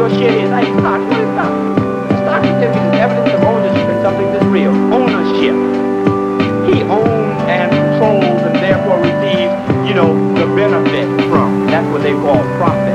your shit is. Hey, stock, what is stock? Stock certificate is evidence of ownership in something that's real. Ownership. He owns and controls and therefore receives, you know, the benefit from. That's what they call profit.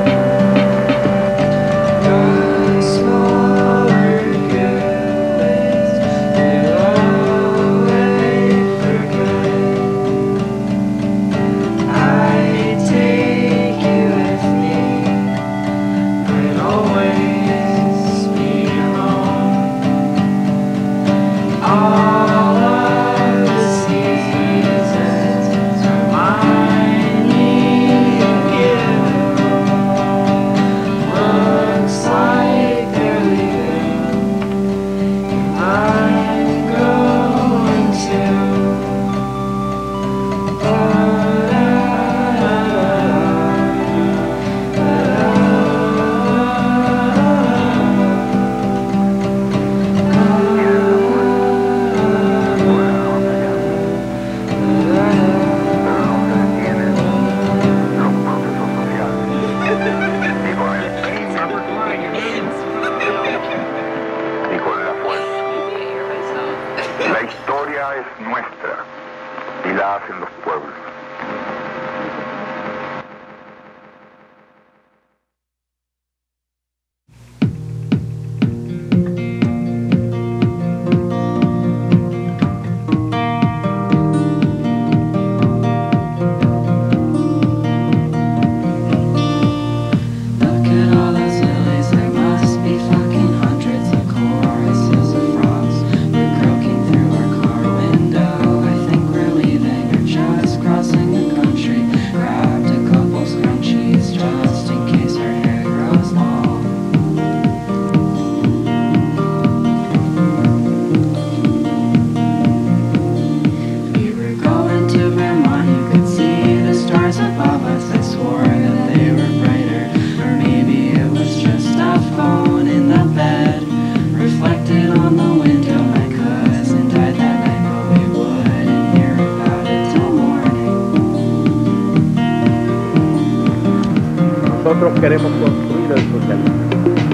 Nosotros queremos construir el socialismo.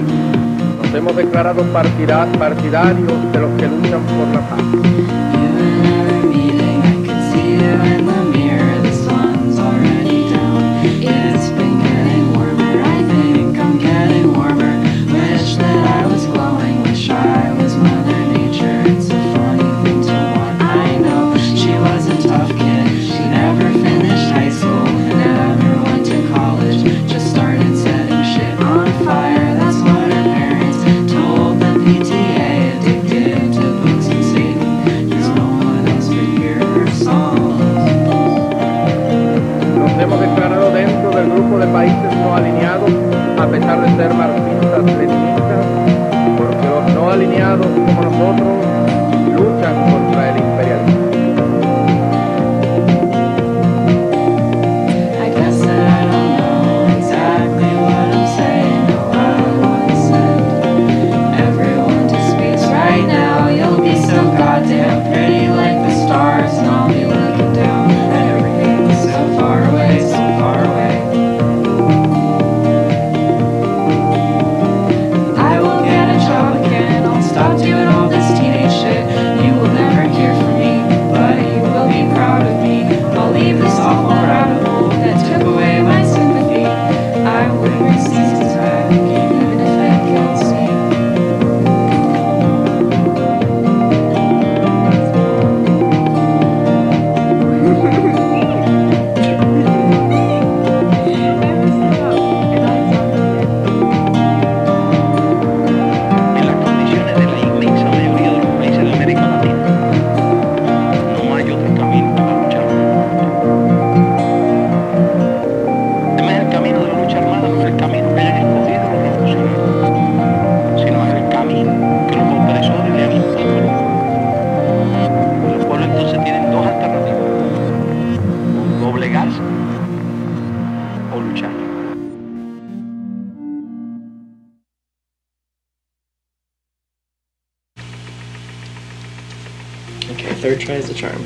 Nos hemos declarado partidarios de los que luchan por la paz. De países no alineados, a pesar de ser marxistas, leninistas, porque los no alineados como nosotros luchan contra el imperialismo. Okay, third try is the charm.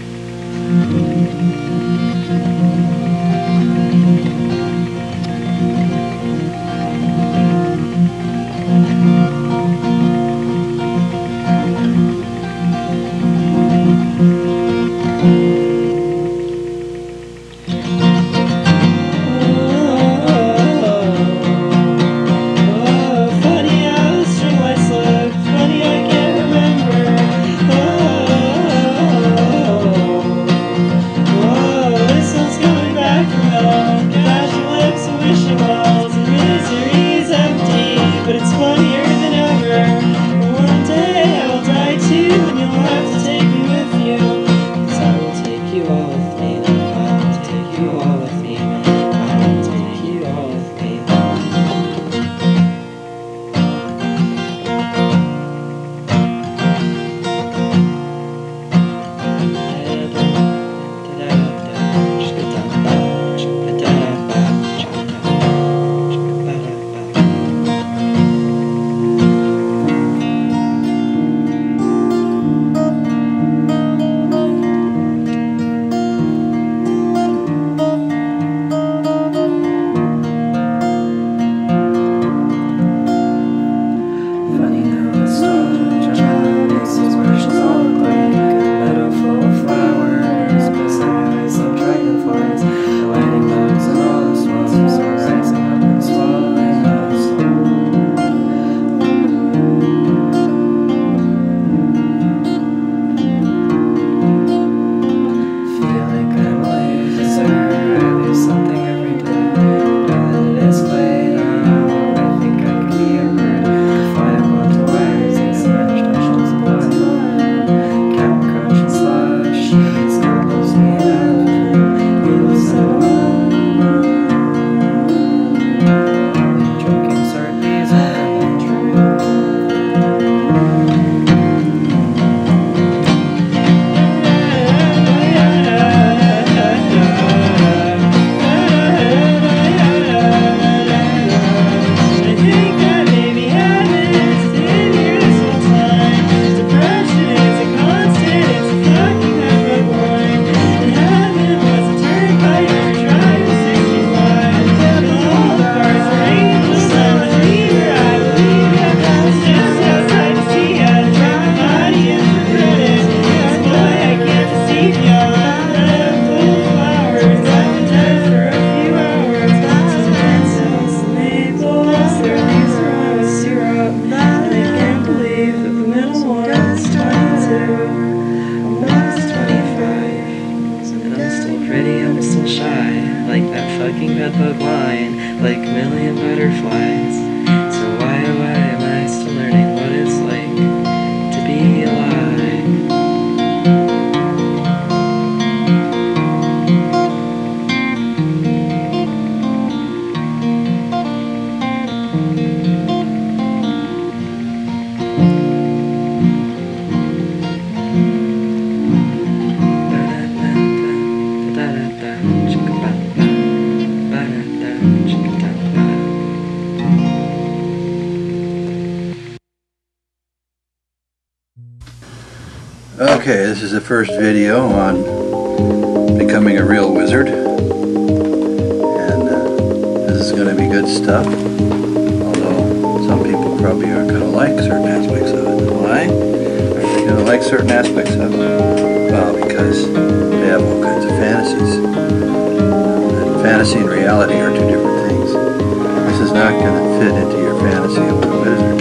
Okay, this is the first video on becoming a real wizard, and this is going to be good stuff, although some people probably aren't going to like certain aspects of it. Why? Aren't they going to like certain aspects of it? Well, because they have all kinds of fantasies. And fantasy and reality are two different things. This is not going to fit into your fantasy of a wizard.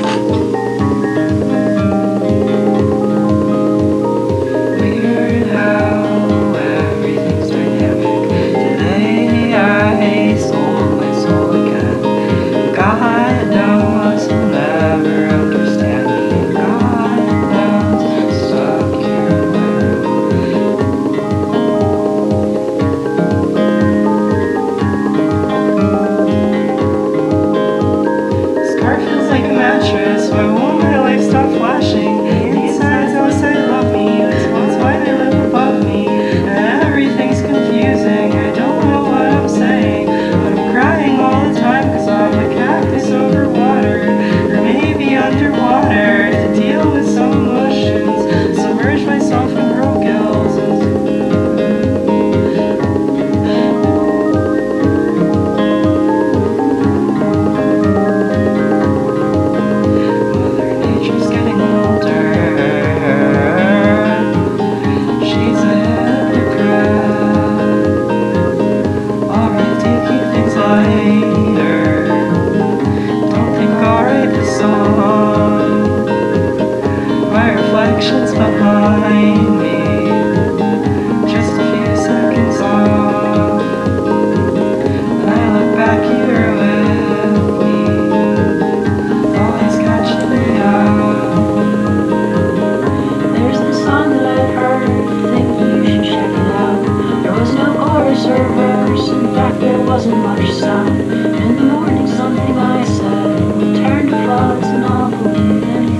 Behind me, just a few seconds off, and I look back here with me, always catching me out. There's this song that I've heard, thinking you should check it out. There was no chorus or verse, in fact there wasn't much sound. In the morning something I said would turn to floods and I'll believe anything.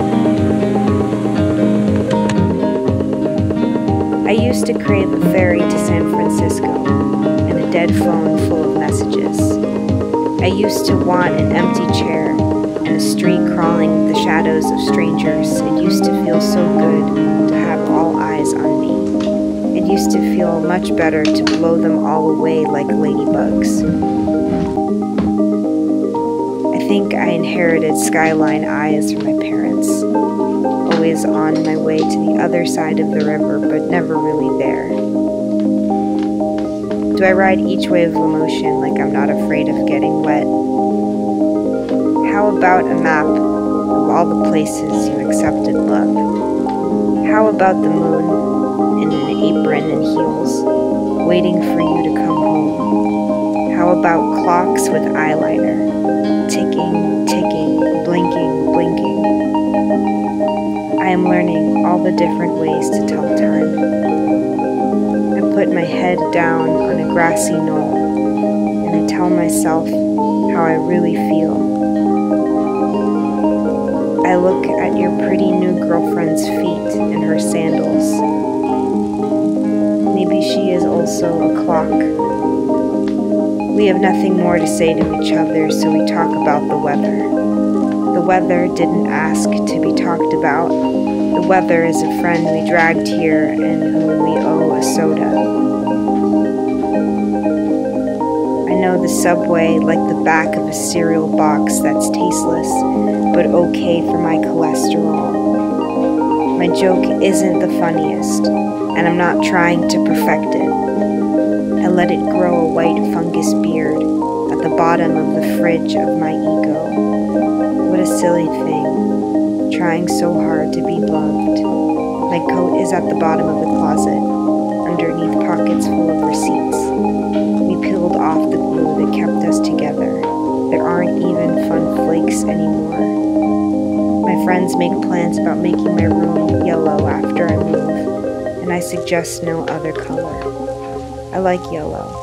I used to crave a ferry to San Francisco and a dead phone full of messages. I used to want an empty chair and a street crawling with the shadows of strangers. It used to feel so good to have all eyes on me. It used to feel much better to blow them all away like ladybugs. I think I inherited skyline eyes from my parents. Always on my way to the other side of the river, but never really there. Do I ride each wave of emotion like I'm not afraid of getting wet? How about a map of all the places you accepted love? How about the moon in an apron and heels, waiting for you to come home? How about clocks with eyeliner, ticking, ticking, blinking, blinking? I am learning all the different ways to tell time. I put my head down on a grassy knoll, and I tell myself how I really feel. I look at your pretty new girlfriend's feet and her sandals. Maybe she is also a clock. We have nothing more to say to each other, so we talk about the weather. The weather didn't ask to be talked about. The weather is a friend we dragged here and whom we owe a soda. I know the subway like the back of a cereal box that's tasteless, but okay for my cholesterol. My joke isn't the funniest, and I'm not trying to perfect it. I let it grow a white fungus beard at the bottom of the fridge of my ego. What a silly thing, trying so hard to be loved. My coat is at the bottom of the closet, underneath pockets full of receipts. We peeled off the glue that kept us together. There aren't even fun flakes anymore. My friends make plans about making my room yellow after I move, and I suggest no other color. I like yellow.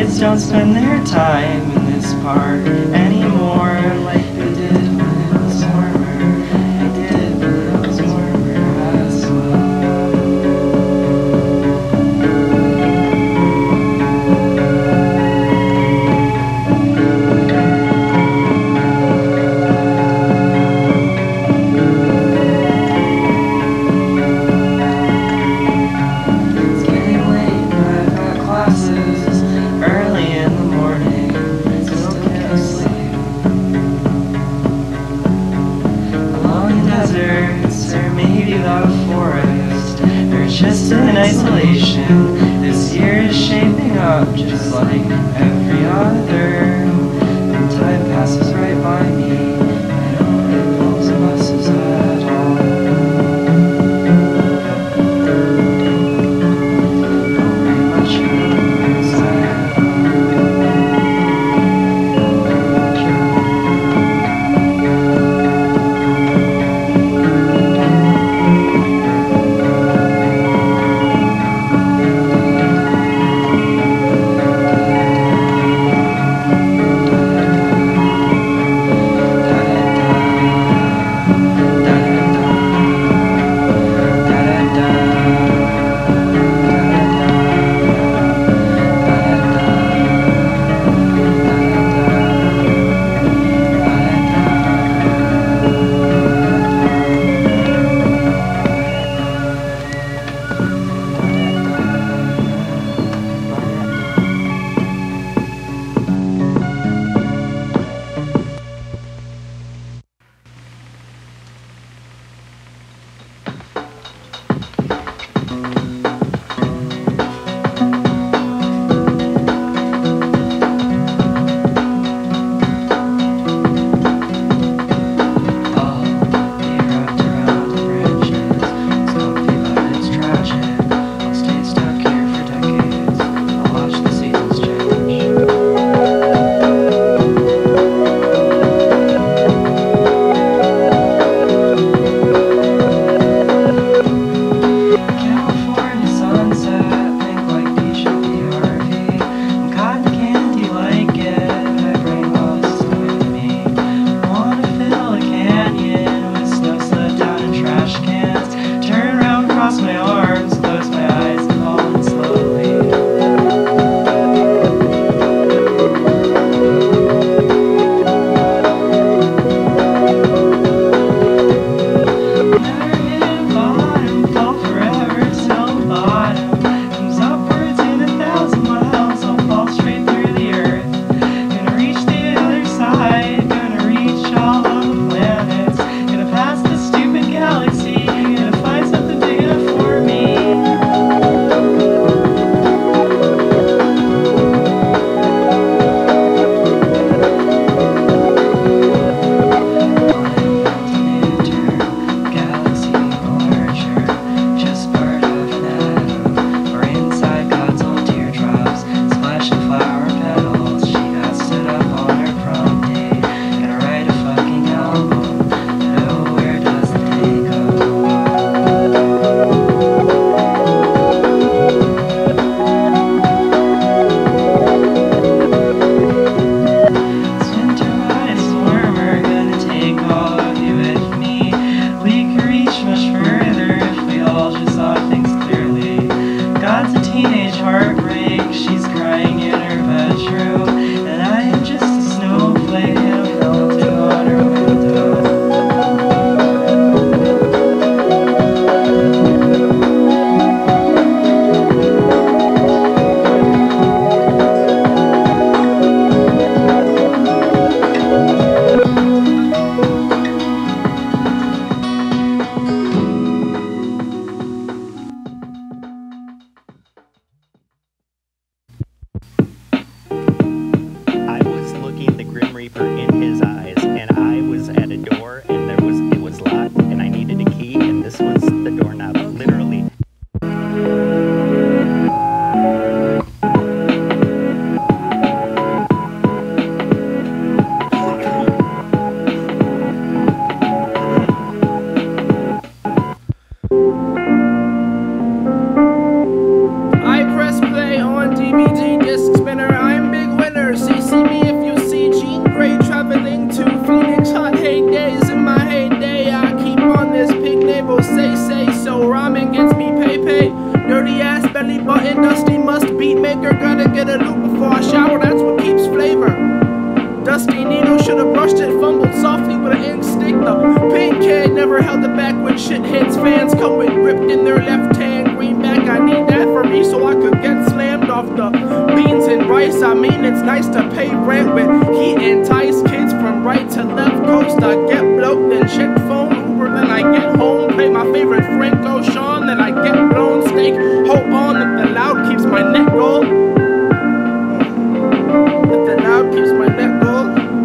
kids don't spend their time in this park anymore like they did when it was warmer. They did when it was warmer as well. It's getting late, but I've got classes early in the morning. I still can't sleep. Along deserts, or maybe without a forest, or just in isolation. This year is shaping up just like every other. And time passes right by me. I don't ride those buses at all. Don't make much progress at all. I press play on DVD disc spinner. I'm get a loop before I shower, that's what keeps flavor. Dusty needle, should've brushed it, fumbled softly with an instinct. The pink kid never held it back when shit hits. Fans come with ripped in their left hand. Greenback, I need that for me so I could get slammed off the beans and rice. I mean, it's nice to pay rent with heat, entice kids from right to left coast. I get bloat, then check phone, Uber, then I get home. Play my favorite Franco Sean, then I get blown steak. Hope on that the loud keeps my neck gold. That the loud keeps my neck gold.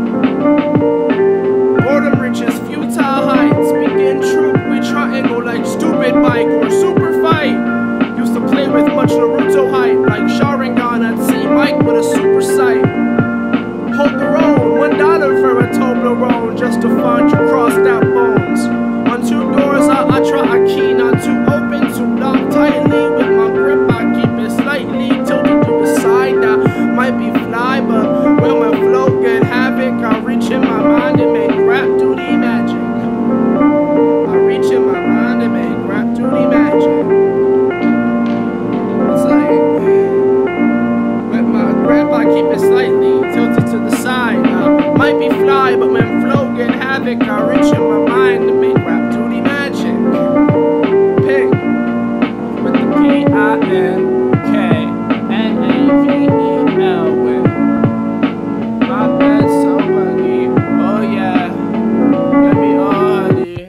Boredom reaches futile heights. Begin troop, we triangle like stupid bike or super fight. Used to play with much Naruto hype, like Sharingan at St. Mike with a super sight. Hold the road, $1 for a Toblerone, just to find you crossed out bones. On two doors, I try a key, not too open, too locked tightly. With my grip, I keep it slightly tilted to the side. I might be fly, but when my flow get havoc, I reach in my mind and make rap duty magic. I reach in my mind and make rap duty magic. It's like, with my grip, I keep it slightly tilted to the side. I might be fly, but when flow get havoc, I reach in my mind to make rap duty magic. Pink with the P-I-N-K-N-A-V-E-L with my bad so buggy. Oh yeah, let me honey.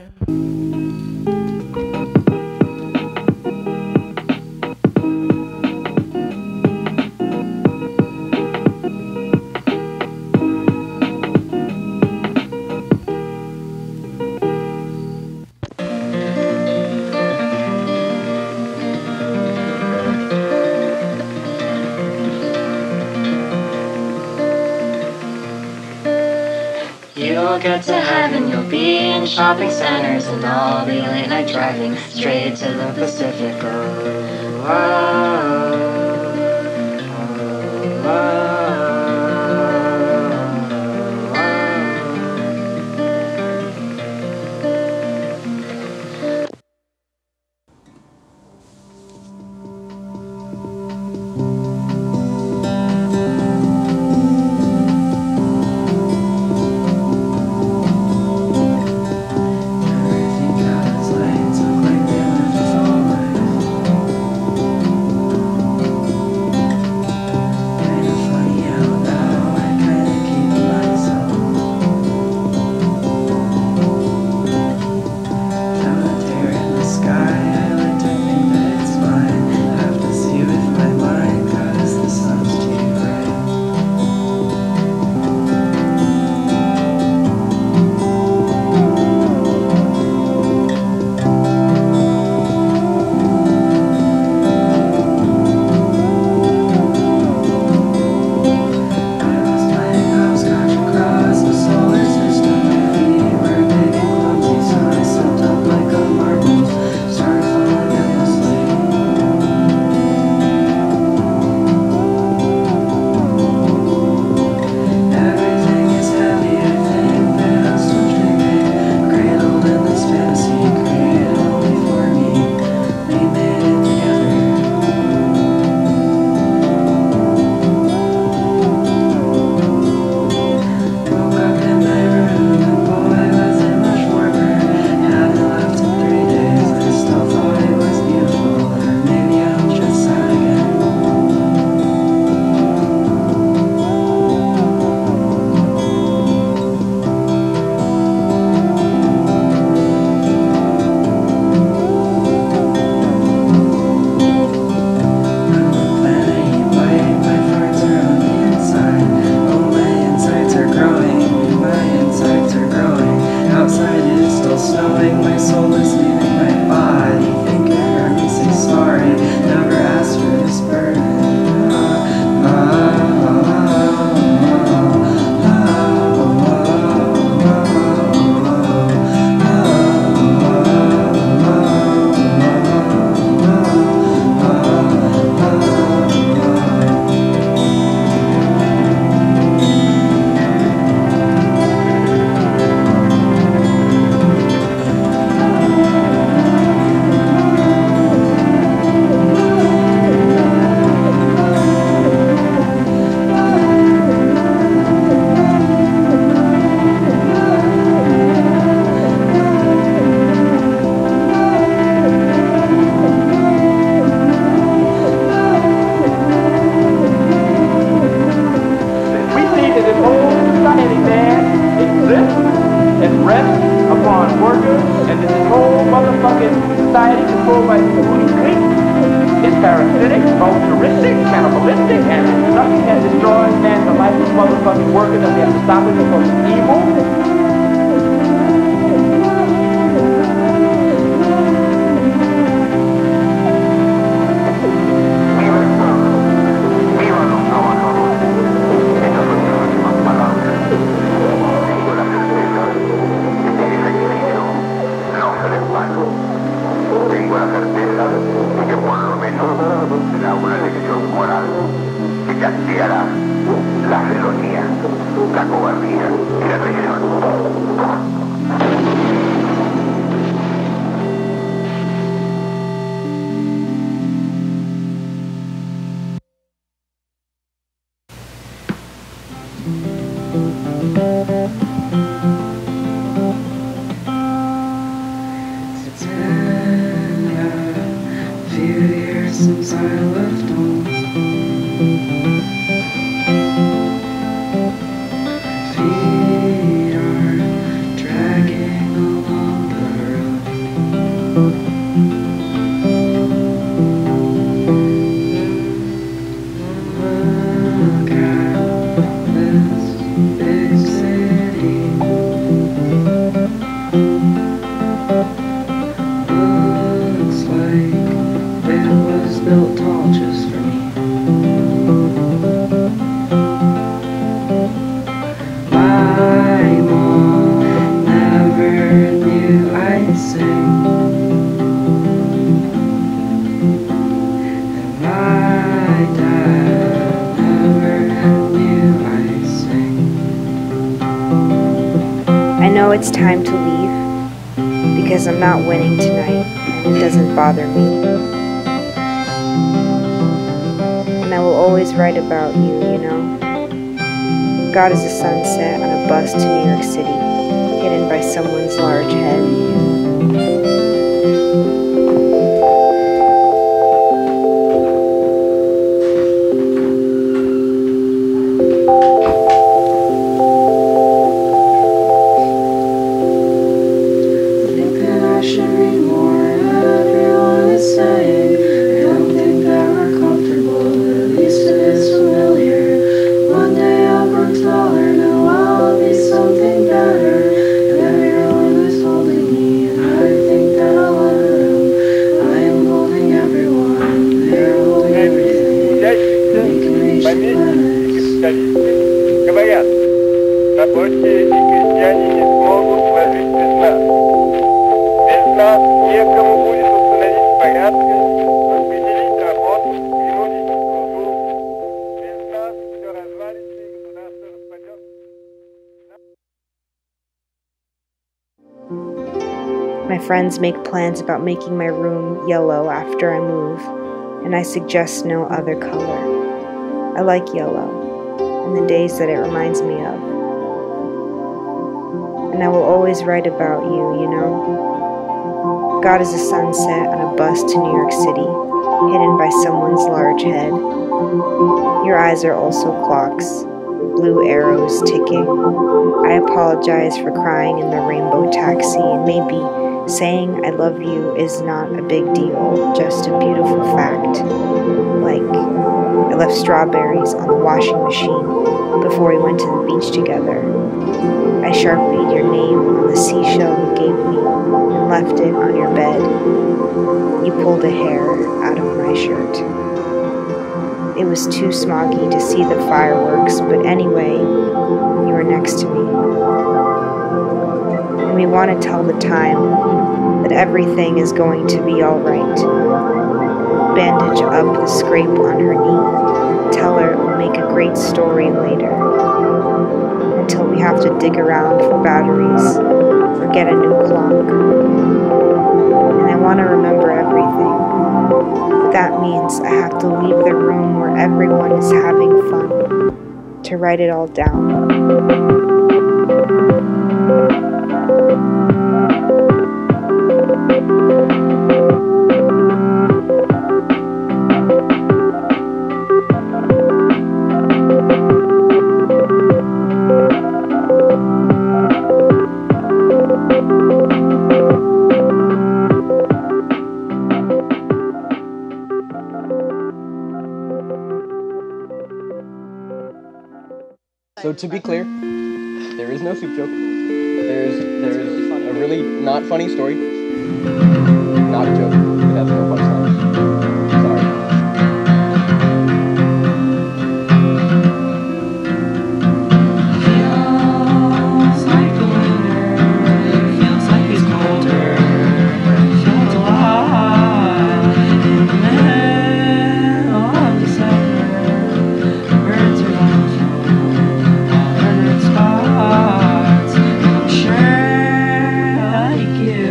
You'll get to heaven, you'll be in shopping centers, and I'll be late night driving straight to the Pacific. Oh, oh, oh, oh. rests upon workers, and that this whole motherfucking society controlled by these booty cliques is parasitic, altruistic, cannibalistic, and it's nothing that destroys man the life of motherfucking worker that we have to stop it because it's evil. Tengo la certeza de que por lo menos será una lección moral que castigará la felonía, la cobardía y la traición. Since I left home, feet are dragging along the road. Look at this big city. Looks like it was built tall just for me. My mom never knew I'd sing, and my dad never knew I'd sing. I know it's time to leave because I'm not winning tonight and it doesn't bother me. And I will always write about you, you know. God is a sunset on a bus to New York City, hidden by someone's large head. Говорят, рабочие и крестьяне не смогут прожить без нас. Без нас некому будет установить порядка, распределить работу, принудить к труду. Без нас все развалится и государство распадется. My friends make plans about making my room yellow after I move, and I suggest no other color. I like yellow, and the days that it reminds me of. And I will always write about you, you know. God is a sunset on a bus to New York City, hidden by someone's large head. Your eyes are also clocks, blue arrows ticking. I apologize for crying in the rainbow taxi, and maybe saying I love you is not a big deal, just a beautiful fact. Like, I left strawberries on the washing machine before we went to the beach together. I sharpied your name on the seashell you gave me and left it on your bed. You pulled a hair out of my shirt. It was too smoggy to see the fireworks, but anyway, you were next to me. And we want to tell the time that everything is going to be alright. Bandage up the scrape on her knee. Tell her it will make a great story later. Until we have to dig around for batteries or get a new clock. And I want to remember everything. But that means I have to leave the room where everyone is having fun to write it all down. So to be clear, there is no soup joke. There's a really not funny story. Not a joke. It has no punchline. Sorry. Feels like the winter, feels like it's colder, feels alive in the middle of December. Birds are laughing on red spots. I'm sure like you.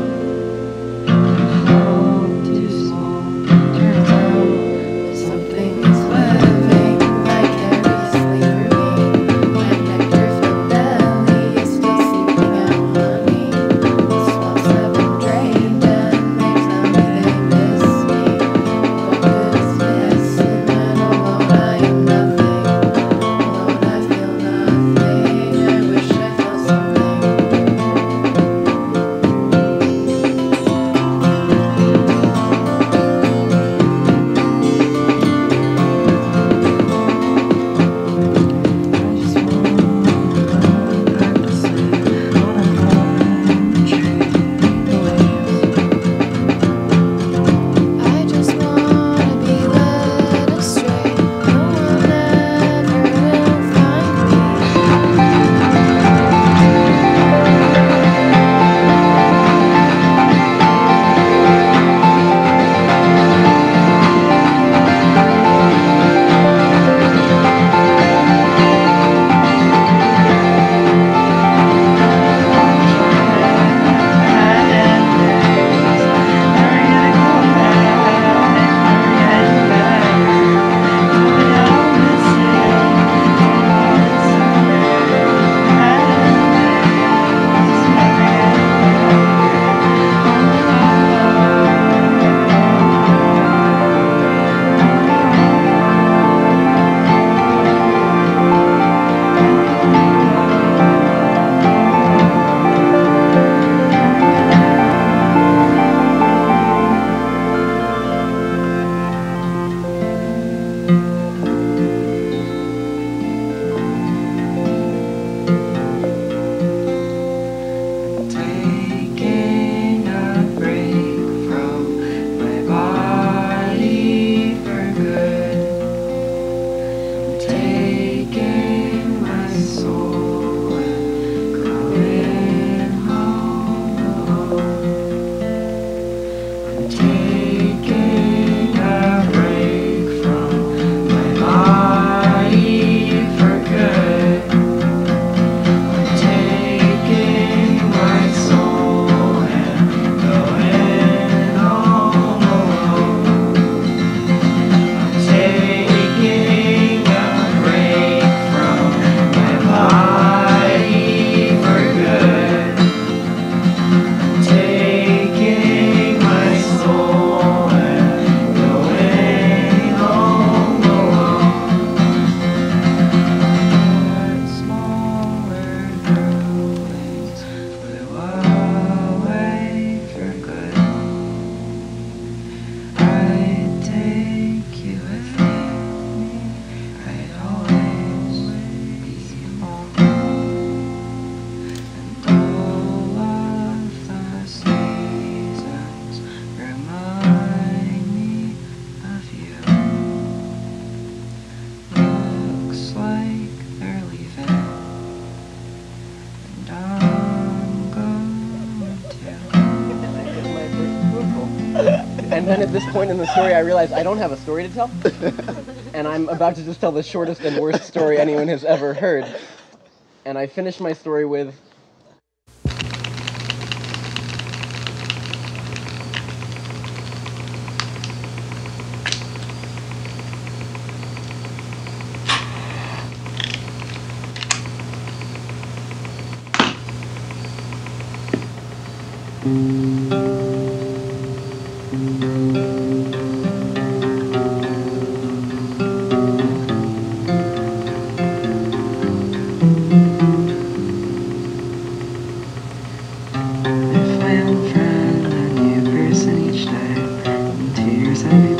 Fall too small. Turns out something is living vicariously through me. My nectar-filled belly is still seeping out honey. The swamps have been drained and they tell me they miss me. What good is this? And alone I am nothing. Alone I feel nothing. I wish I felt something. I just wanna be led astray. No one ever will find me. Taking a break from my body for good. I'm taking my soul and going home alone. I'm taking a break from my body for good. I'm taking my soul and going home alone. I'm taking a break from my body for good. I'm taking my soul and going home alone. Smaller throwaways flew away for good. I'd take you with me. I'd always be home. And all of the seasons remind me of you. Looks like they're leaving, and I'm going to. And then at this point in the story, I realize I don't have a story to tell. And I'm about to just tell the shortest and worst story anyone has ever heard. And I finish my story with,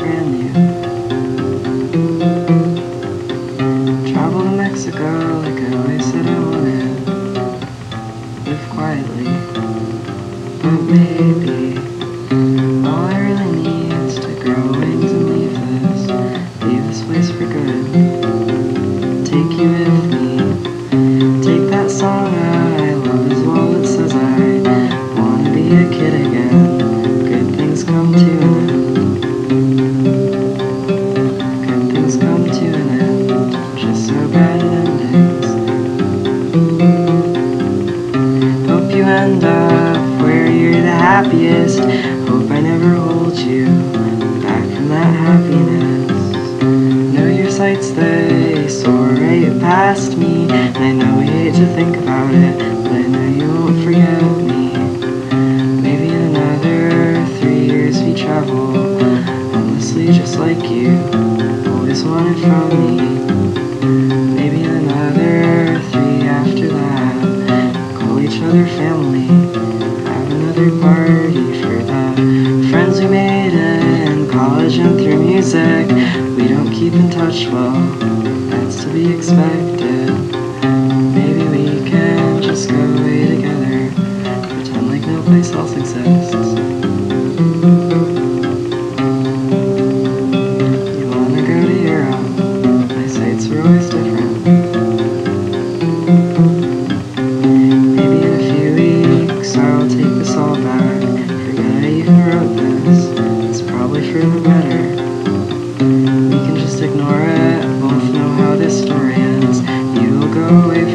Mexico like a right past me. I know we hate to think about it, but I know you won't forget me. Maybe in another 3 years we travel endlessly just like you always wanted from me. Maybe in another 3 after that, call each other family, have another party for the friends we made in college and through music. We don't keep in touch, well, that's to be expected. Maybe we can just go away together, pretend like no place else exists. You wanna go to Europe? My sights were always different. Maybe in a few weeks I'll take this all back. Forget I even wrote this, it's probably for the better. We can just ignore it, both know how this story ends. You will go away